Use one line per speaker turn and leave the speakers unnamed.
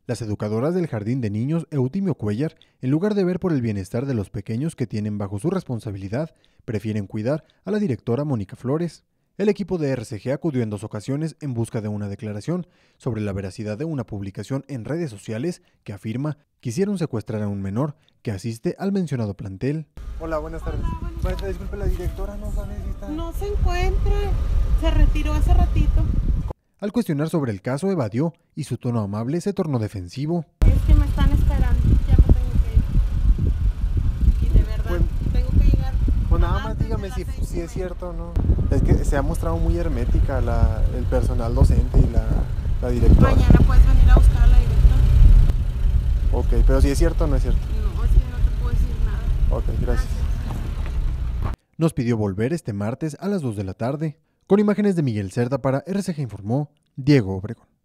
Las educadoras del Jardín de Niños Eutimio Cuellar, en lugar de ver por el bienestar de los pequeños que tienen bajo su responsabilidad, prefieren cuidar a la directora Mónica Flores. El equipo de RCG acudió en 2 ocasiones en busca de una declaración sobre la veracidad de una publicación en redes sociales que afirma quisieron secuestrar a un menor que asiste al mencionado plantel.
Hola, buenas tardes. Maestra, disculpe, la directora no sabe si está...
No se encuentra, se retiró hace ratito.
Al cuestionar sobre el caso, evadió y su tono amable se tornó defensivo.
Es que me están esperando, ya me tengo que ir. Y de verdad, tengo que llegar.
Pues nada más dígame si es cierto o no. Es que se ha mostrado muy hermética el personal docente y la directora.
Mañana puedes venir a buscar a la directora.
Ok, pero si es cierto o no es cierto.
No, es que no te puedo decir nada.
Ok, gracias.
Nos pidió volver este martes a las 2 de la tarde. Con imágenes de Miguel Cerda para RCG informó Diego Obregón.